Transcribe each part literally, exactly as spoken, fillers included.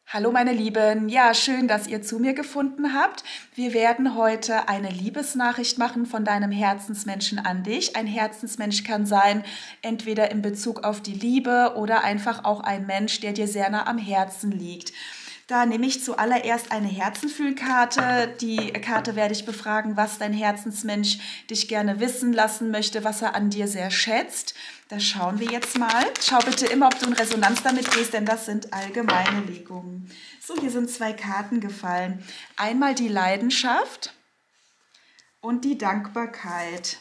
Hallo meine Lieben, ja, schön, dass ihr zu mir gefunden habt. Wir werden heute eine Liebesnachricht machen von deinem Herzensmenschen an dich. Ein Herzensmensch kann sein, entweder in Bezug auf die Liebe oder einfach auch ein Mensch, der dir sehr nah am Herzen liegt. Da nehme ich zuallererst eine Herzenfühlkarte. Die Karte werde ich befragen, was dein Herzensmensch dich gerne wissen lassen möchte, was er an dir sehr schätzt. Das schauen wir jetzt mal. Schau bitte immer, ob du in Resonanz damit gehst, denn das sind allgemeine Legungen. So, hier sind zwei Karten gefallen. Einmal die Leidenschaft und die Dankbarkeit.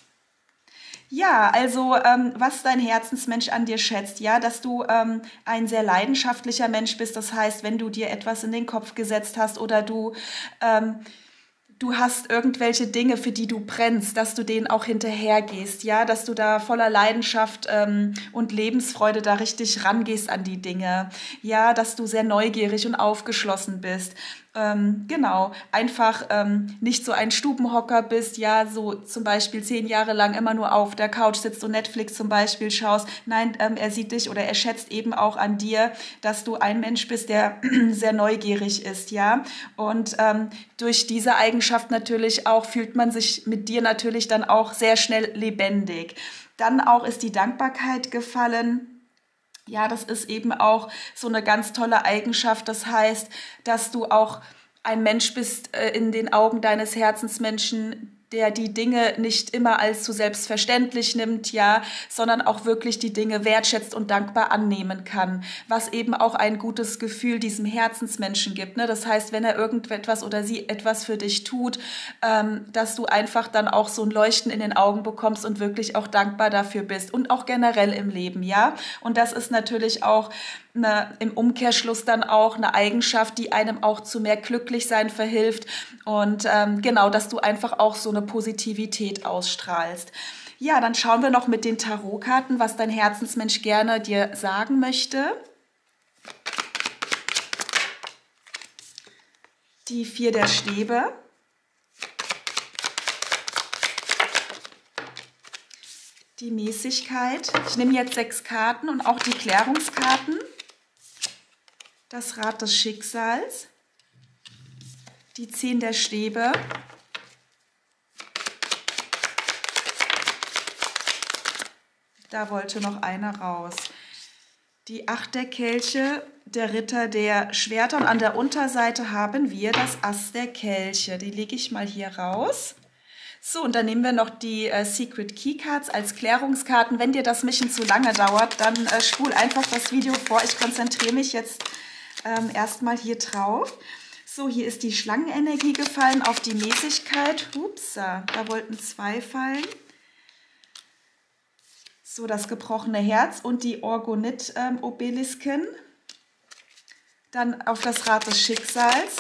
Ja, also ähm, was dein Herzensmensch an dir schätzt, ja, dass du ähm, ein sehr leidenschaftlicher Mensch bist. Das heißt, wenn du dir etwas in den Kopf gesetzt hast oder du ähm, du hast irgendwelche Dinge, für die du brennst, dass du denen auch hinterhergehst, ja, dass du da voller Leidenschaft ähm, und Lebensfreude da richtig rangehst an die Dinge, ja, dass du sehr neugierig und aufgeschlossen bist. Ähm, genau, einfach ähm, nicht so ein Stubenhocker bist, ja, so zum Beispiel zehn Jahre lang immer nur auf der Couch sitzt und Netflix zum Beispiel schaust. Nein, ähm, er sieht dich oder er schätzt eben auch an dir, dass du ein Mensch bist, der sehr neugierig ist, ja. Und ähm, durch diese Eigenschaft natürlich auch fühlt man sich mit dir natürlich dann auch sehr schnell lebendig. Dann auch ist die Dankbarkeit gefallen. Ja, das ist eben auch so eine ganz tolle Eigenschaft. Das heißt, dass du auch ein Mensch bist äh, in den Augen deines Herzensmenschen, der die Dinge nicht immer als zu selbstverständlich nimmt, ja, sondern auch wirklich die Dinge wertschätzt und dankbar annehmen kann, was eben auch ein gutes Gefühl diesem Herzensmenschen gibt, ne? Das heißt, wenn er irgendetwas oder sie etwas für dich tut, ähm, dass du einfach dann auch so ein Leuchten in den Augen bekommst und wirklich auch dankbar dafür bist und auch generell im Leben, ja. Und das ist natürlich auch eine, im Umkehrschluss dann auch eine Eigenschaft, die einem auch zu mehr Glücklichsein verhilft und ähm, genau, dass du einfach auch so eine Positivität ausstrahlst. Ja, dann schauen wir noch mit den Tarotkarten, was dein Herzensmensch gerne dir sagen möchte. Die vier der Stäbe. Die Mäßigkeit. Ich nehme jetzt sechs Karten und auch die Klärungskarten. Das Rad des Schicksals. Die zehn der Stäbe. Da wollte noch einer raus. Die acht der Kelche, der Ritter der Schwerter und an der Unterseite haben wir das Ass der Kelche. Die lege ich mal hier raus. So, und dann nehmen wir noch die äh, Secret Key Cards als Klärungskarten. Wenn dir das Mischen zu lange dauert, dann äh, spul einfach das Video vor. Ich konzentriere mich jetzt ähm, erstmal hier drauf. So, hier ist die Schlangenenergie gefallen auf die Mäßigkeit. Upsa, da wollten zwei fallen. So, das gebrochene Herz und die Orgonit-Obelisken. Ähm, Dann auf das Rad des Schicksals.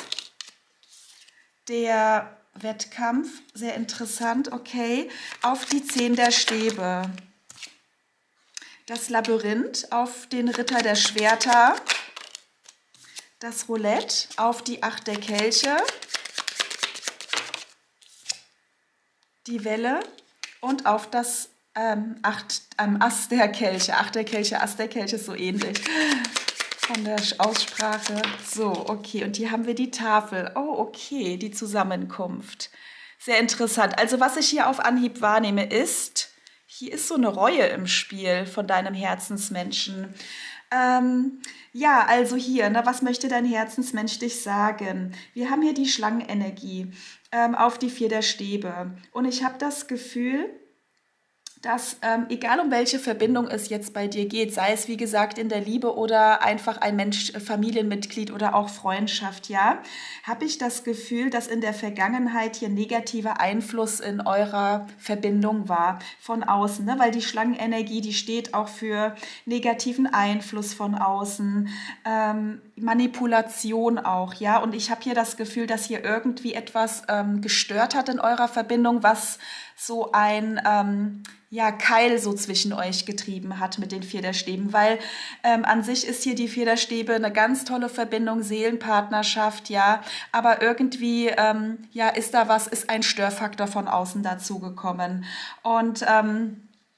Der Wettkampf, sehr interessant, okay. Auf die zehn der Stäbe. Das Labyrinth auf den Ritter der Schwerter. Das Roulette auf die acht der Kelche. Die Welle und auf das ähm, acht, ähm, Ass der Kelche. acht der Kelche, Ass der Kelche ist so ähnlich von der Aussprache. So, okay, und hier haben wir die Tafel. Oh, okay, die Zusammenkunft. Sehr interessant. Also was ich hier auf Anhieb wahrnehme ist, hier ist so eine Reue im Spiel von deinem Herzensmenschen. Ähm, ja, also hier, ne, was möchte dein Herzensmensch dich sagen? Wir haben hier die Schlangenenergie ähm, auf die vier der Stäbe. Und ich habe das Gefühl, dass ähm, egal um welche Verbindung es jetzt bei dir geht, sei es wie gesagt in der Liebe oder einfach ein Mensch, Familienmitglied oder auch Freundschaft, ja, habe ich das Gefühl, dass in der Vergangenheit hier negativer Einfluss in eurer Verbindung war von außen, ne? Weil die Schlangenenergie, die steht auch für negativen Einfluss von außen, ähm, Manipulation auch, ja, und ich habe hier das Gefühl, dass hier irgendwie etwas ähm, gestört hat in eurer Verbindung, was so ein ähm, ja, Keil so zwischen euch getrieben hat mit den vier der Stäben, weil ähm, an sich ist hier die vier der Stäbe eine ganz tolle Verbindung, Seelenpartnerschaft, ja, aber irgendwie ähm, ja, ist da was, ist ein Störfaktor von außen dazugekommen und ähm,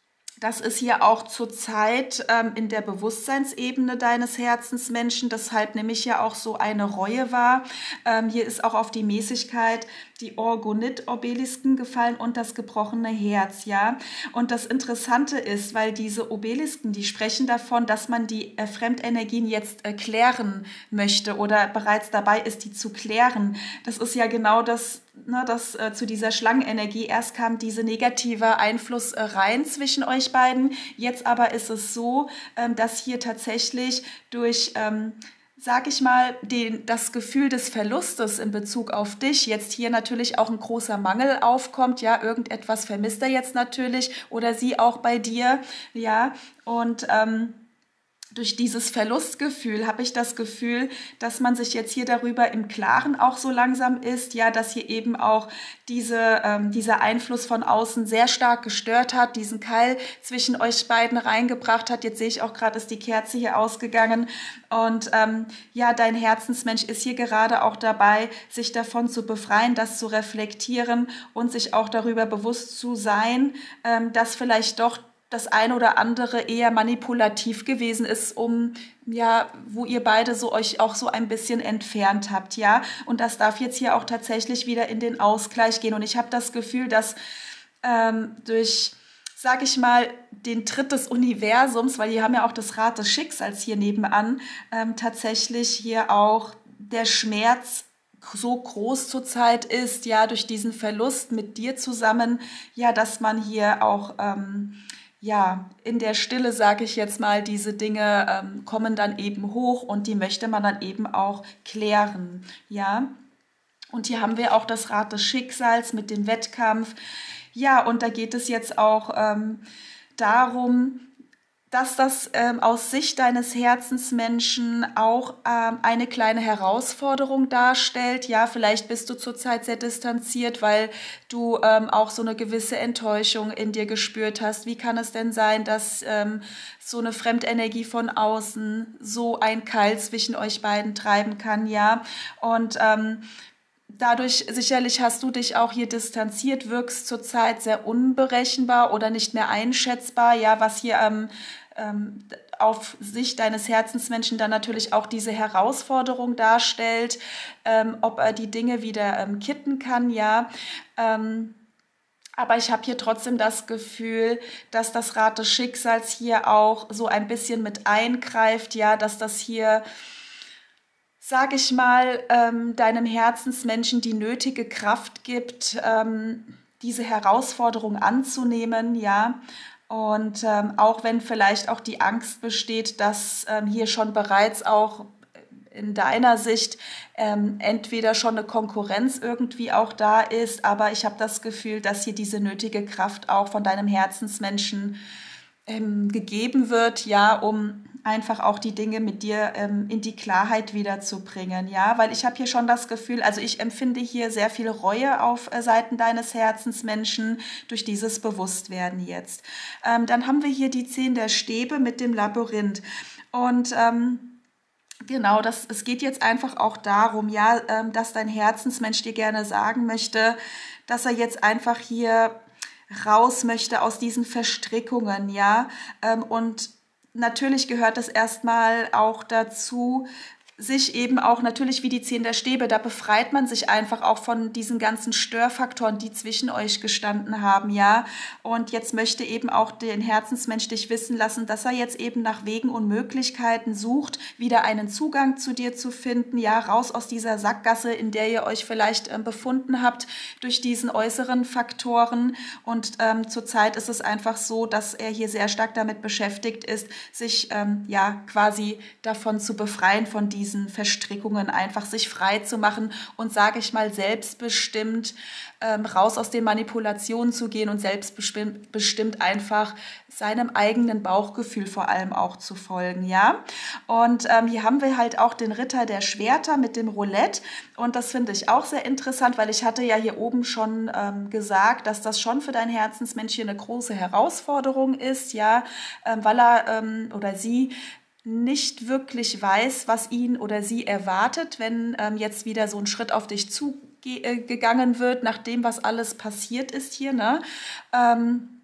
Das ist hier auch zurzeit ähm, in der Bewusstseinsebene deines Herzensmenschen, deshalb nehme ich ja auch so eine Reue wahr. Ähm, hier ist auch auf die Mäßigkeit die Orgonit-Obelisken gefallen und das gebrochene Herz, ja. Und das Interessante ist, weil diese Obelisken, die sprechen davon, dass man die äh, Fremdenergien jetzt äh, klären möchte oder bereits dabei ist, die zu klären. Das ist ja genau das, ne, dass äh, zu dieser Schlangenenergie erst kam diese negative Einfluss äh, rein zwischen euch beiden. Jetzt aber ist es so, ähm, dass hier tatsächlich durch ähm, sag ich mal, den, das Gefühl des Verlustes in Bezug auf dich jetzt hier natürlich auch ein großer Mangel aufkommt, ja, irgendetwas vermisst er jetzt natürlich oder sie auch bei dir, ja, und ähm, durch dieses Verlustgefühl habe ich das Gefühl, dass man sich jetzt hier darüber im Klaren auch so langsam ist, ja, dass hier eben auch diese, ähm, dieser Einfluss von außen sehr stark gestört hat, diesen Keil zwischen euch beiden reingebracht hat. Jetzt sehe ich auch gerade, ist die Kerze hier ausgegangen und ähm, ja, dein Herzensmensch ist hier gerade auch dabei, sich davon zu befreien, das zu reflektieren und sich auch darüber bewusst zu sein, ähm, dass vielleicht doch das eine oder andere eher manipulativ gewesen ist, um, ja, wo ihr beide so euch auch so ein bisschen entfernt habt, ja. Und das darf jetzt hier auch tatsächlich wieder in den Ausgleich gehen. Und ich habe das Gefühl, dass ähm, durch, sag ich mal, den Tritt des Universums, weil die haben ja auch das Rad des Schicksals hier nebenan, ähm, tatsächlich hier auch der Schmerz so groß zurzeit ist, ja, durch diesen Verlust mit dir zusammen, ja, dass man hier auch ähm, ja, in der Stille, sage ich jetzt mal, diese Dinge ähm, kommen dann eben hoch und die möchte man dann eben auch klären, ja. Und hier haben wir auch das Rad des Schicksals mit dem Wettkampf. Ja, und da geht es jetzt auch ähm, darum, dass das ähm, aus Sicht deines Herzensmenschen auch ähm, eine kleine Herausforderung darstellt. Ja, vielleicht bist du zurzeit sehr distanziert, weil du ähm, auch so eine gewisse Enttäuschung in dir gespürt hast. Wie kann es denn sein, dass ähm, so eine Fremdenergie von außen so ein Keil zwischen euch beiden treiben kann? Ja, und ähm, dadurch sicherlich hast du dich auch hier distanziert, wirkst zurzeit sehr unberechenbar oder nicht mehr einschätzbar, ja, was hier ähm, ähm, auf Sicht deines Herzensmenschen dann natürlich auch diese Herausforderung darstellt, ähm, ob er die Dinge wieder ähm, kitten kann, ja. Ähm, aber ich habe hier trotzdem das Gefühl, dass das Rad des Schicksals hier auch so ein bisschen mit eingreift, ja, dass das hier, sag ich mal, ähm, deinem Herzensmenschen die nötige Kraft gibt, ähm, diese Herausforderung anzunehmen, ja. Und ähm, auch wenn vielleicht auch die Angst besteht, dass ähm, hier schon bereits auch in deiner Sicht ähm, entweder schon eine Konkurrenz irgendwie auch da ist, aber ich habe das Gefühl, dass hier diese nötige Kraft auch von deinem Herzensmenschen ähm, gegeben wird, ja, um einfach auch die Dinge mit dir ähm, in die Klarheit wiederzubringen, ja, weil ich habe hier schon das Gefühl, also ich empfinde hier sehr viel Reue auf äh, Seiten deines Herzensmenschen durch dieses Bewusstwerden jetzt. Ähm, dann haben wir hier die Zehn der Stäbe mit dem Labyrinth und ähm, genau, das, es geht jetzt einfach auch darum, ja, ähm, dass dein Herzensmensch dir gerne sagen möchte, dass er jetzt einfach hier raus möchte aus diesen Verstrickungen, ja, ähm, und natürlich gehört es erstmal auch dazu, sich eben auch natürlich wie die Zehn der Stäbe, da befreit man sich einfach auch von diesen ganzen Störfaktoren, die zwischen euch gestanden haben, ja. Und jetzt möchte eben auch den Herzensmensch dich wissen lassen, dass er jetzt eben nach Wegen und Möglichkeiten sucht, wieder einen Zugang zu dir zu finden, ja, raus aus dieser Sackgasse, in der ihr euch vielleicht ähm, befunden habt durch diesen äußeren Faktoren. Und ähm, zurzeit ist es einfach so, dass er hier sehr stark damit beschäftigt ist, sich ähm, ja quasi davon zu befreien, von diesen diesen Verstrickungen einfach sich frei zu machen und, sage ich mal, selbstbestimmt ähm, raus aus den Manipulationen zu gehen und selbstbestimmt bestimmt einfach seinem eigenen Bauchgefühl vor allem auch zu folgen, ja. Und ähm, hier haben wir halt auch den Ritter der Schwerter mit dem Roulette und das finde ich auch sehr interessant, weil ich hatte ja hier oben schon ähm, gesagt, dass das schon für dein Herzensmensch hier eine große Herausforderung ist, ja, ähm, weil er ähm, oder sie nicht wirklich weiß, was ihn oder sie erwartet, wenn ähm, jetzt wieder so ein Schritt auf dich zugegangen wird, nach dem, was alles passiert ist hier, ne? Ähm,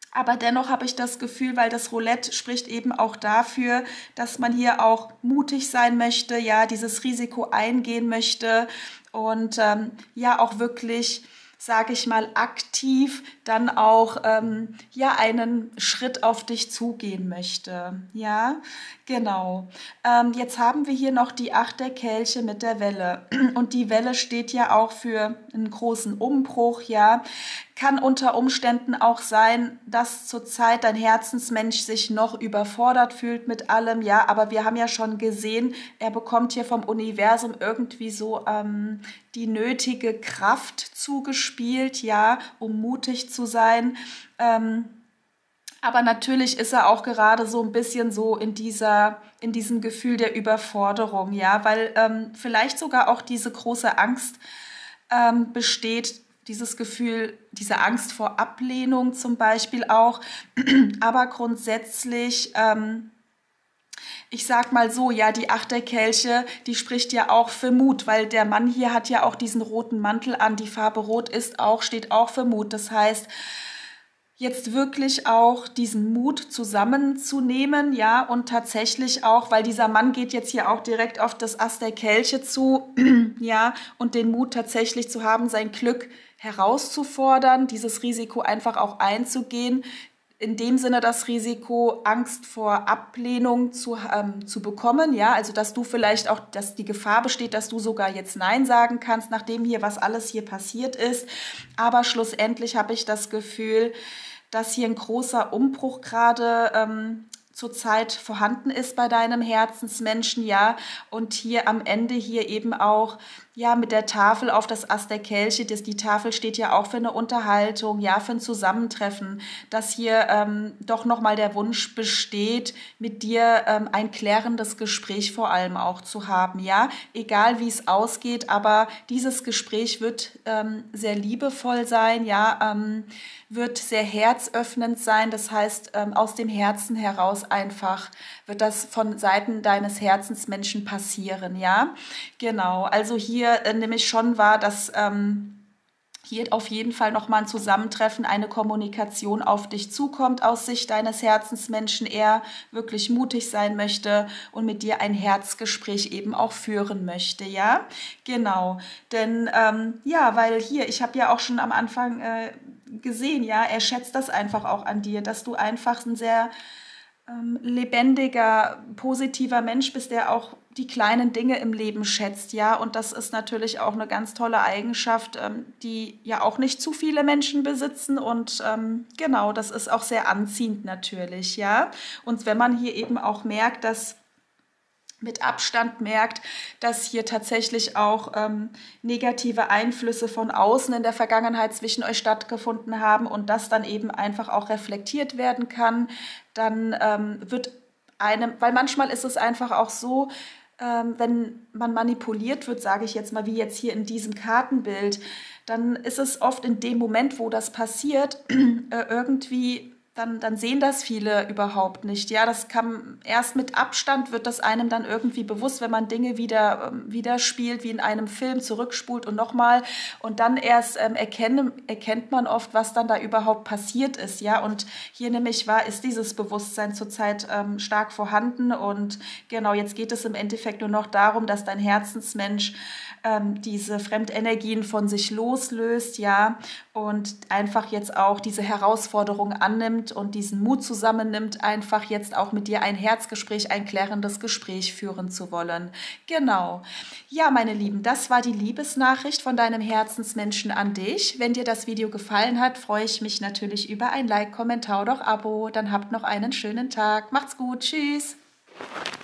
Aber dennoch habe ich das Gefühl, weil das Roulette spricht eben auch dafür, dass man hier auch mutig sein möchte, ja, dieses Risiko eingehen möchte und ähm, ja auch wirklich, sage ich mal, aktiv dann auch ähm, ja einen Schritt auf dich zugehen möchte. Ja, genau. Ähm, jetzt haben wir hier noch die Acht der Kelche mit der Welle. Und die Welle steht ja auch für einen großen Umbruch, ja. Kann unter Umständen auch sein, dass zurzeit dein Herzensmensch sich noch überfordert fühlt mit allem, ja, aber wir haben ja schon gesehen, er bekommt hier vom Universum irgendwie so ähm, die nötige Kraft zugespielt, ja, um mutig zu sein. Ähm, aber natürlich ist er auch gerade so ein bisschen so in dieser, in diesem Gefühl der Überforderung, ja, weil ähm, vielleicht sogar auch diese große Angst ähm, besteht, dieses Gefühl, diese Angst vor Ablehnung zum Beispiel auch. Aber grundsätzlich, ähm, ich sag mal so, ja, die Acht der Kelche, die spricht ja auch für Mut, weil der Mann hier hat ja auch diesen roten Mantel an. Die Farbe Rot ist auch, steht auch für Mut. Das heißt, jetzt wirklich auch diesen Mut zusammenzunehmen, ja, und tatsächlich auch, weil dieser Mann geht jetzt hier auch direkt auf das Ass der Kelche zu, ja, und den Mut tatsächlich zu haben, sein Glück herauszufordern, dieses Risiko einfach auch einzugehen, in dem Sinne das Risiko, Angst vor Ablehnung zu, ähm, zu bekommen, ja, also dass du vielleicht auch, dass die Gefahr besteht, dass du sogar jetzt Nein sagen kannst, nachdem hier was alles hier passiert ist, aber schlussendlich habe ich das Gefühl, dass hier ein großer Umbruch gerade ähm, zurzeit vorhanden ist bei deinem Herzensmenschen, ja, und hier am Ende hier eben auch, ja, mit der Tafel auf das Ass der Kelche, das, die Tafel steht ja auch für eine Unterhaltung, ja, für ein Zusammentreffen, dass hier ähm, doch nochmal der Wunsch besteht, mit dir ähm, ein klärendes Gespräch vor allem auch zu haben, ja, egal wie es ausgeht, aber dieses Gespräch wird ähm, sehr liebevoll sein, ja, ähm, wird sehr herzöffnend sein, das heißt, ähm, aus dem Herzen heraus einfach wird das von Seiten deines Herzensmenschen passieren, ja, genau, also hier äh, nämlich schon war, dass ähm, hier auf jeden Fall nochmal ein Zusammentreffen, eine Kommunikation auf dich zukommt aus Sicht deines Herzensmenschen, er wirklich mutig sein möchte und mit dir ein Herzgespräch eben auch führen möchte, ja, genau, denn ähm, ja, weil hier, ich habe ja auch schon am Anfang äh, gesehen, ja, er schätzt das einfach auch an dir, dass du einfach ein sehr ähm, lebendiger, positiver Mensch bist, der auch die kleinen Dinge im Leben schätzt, ja, und das ist natürlich auch eine ganz tolle Eigenschaft, ähm, die ja auch nicht zu viele Menschen besitzen und ähm, genau, das ist auch sehr anziehend natürlich, ja, und wenn man hier eben auch merkt, dass mit Abstand merkt, dass hier tatsächlich auch ähm, negative Einflüsse von außen in der Vergangenheit zwischen euch stattgefunden haben und das dann eben einfach auch reflektiert werden kann, dann ähm, wird einem, weil manchmal ist es einfach auch so, ähm, wenn man manipuliert wird, sage ich jetzt mal, wie jetzt hier in diesem Kartenbild, dann ist es oft in dem Moment, wo das passiert, äh, irgendwie dann, dann sehen das viele überhaupt nicht. Ja, das kann erst mit Abstand wird das einem dann irgendwie bewusst, wenn man Dinge wieder, ähm, wieder spielt, wie in einem Film, zurückspult und nochmal. Und dann erst ähm, erkennen, erkennt man oft, was dann da überhaupt passiert ist. Ja, und hier nämlich war, ist dieses Bewusstsein zurzeit ähm, stark vorhanden. Und genau, jetzt geht es im Endeffekt nur noch darum, dass dein Herzensmensch ähm, diese Fremdenergien von sich loslöst, ja, und einfach jetzt auch diese Herausforderung annimmt und diesen Mut zusammennimmt, einfach jetzt auch mit dir ein Herzgespräch, ein klärendes Gespräch führen zu wollen. Genau. Ja, meine Lieben, das war die Liebesnachricht von deinem Herzensmenschen an dich. Wenn dir das Video gefallen hat, freue ich mich natürlich über ein Like, Kommentar oder auch Abo. Dann habt noch einen schönen Tag. Macht's gut. Tschüss.